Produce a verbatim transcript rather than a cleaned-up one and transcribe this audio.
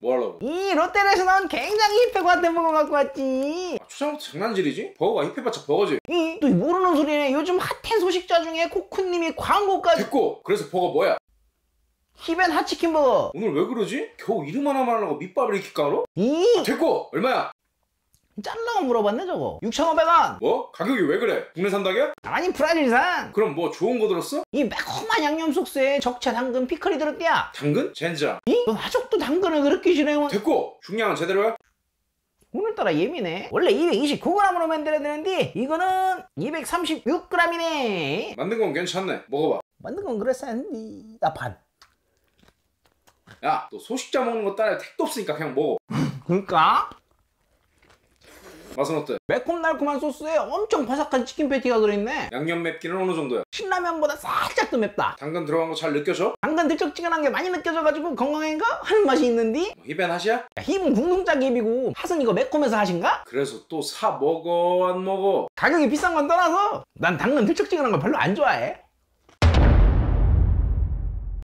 뭐 하려고? 이 롯데리아에서 나온 굉장히 힙해 같은 버거 갖고 왔지. 아, 초장부터 장난질이지? 버거가 힙해봤자 버거지. 이 또 모르는 소리네. 요즘 핫한 소식자 중에 코쿤님이 광고까지. 됐고, 그래서 버거 뭐야? 힙앤 핫치킨 버거. 오늘 왜 그러지? 겨우 이름 하나만 하려고 밑밥을 이렇게 깔어? 이 됐고, 얼마야? 짤라고 물어봤네 저거. 육천오백 원. 뭐? 가격이 왜 그래? 국내산 닭이야? 아니 브라질산. 그럼 뭐 좋은 거 들었어? 이 매콤한 양념 소스에 적차 당근 피클이 들었대야. 당근? 젠장. 이? 넌 아직도 당근을 그렇게 싫어해? 됐고, 중량은 제대로야? 오늘따라 예민해. 원래 이백이십구 그램으로 만들어야 되는데 이거는 이백삼십육 그램이네. 만든 건 괜찮네. 먹어봐. 만든 건 그랬었는데 나 반. 야, 너 소식자 먹는 거 따라 택도 없으니까 그냥 먹어. 그러니까? 맛은 어때? 매콤달콤한 소스에 엄청 바삭한 치킨 패티가 들어있네. 양념 맵기는 어느 정도야? 신라면보다 살짝 더 맵다. 당근 들어간 거 잘 느껴져? 당근 들쩍지근한 게 많이 느껴져가지고 건강한가? 하는 맛이 있는데? 뭐 힙앤 핫이야? 야, 힙은 궁둥짝 힙이고 핫은 이거 매콤해서 핫인가? 그래서 또 사 먹어 안 먹어? 가격이 비싼 건 떠나서 난 당근 들쩍지근한 걸 별로 안 좋아해.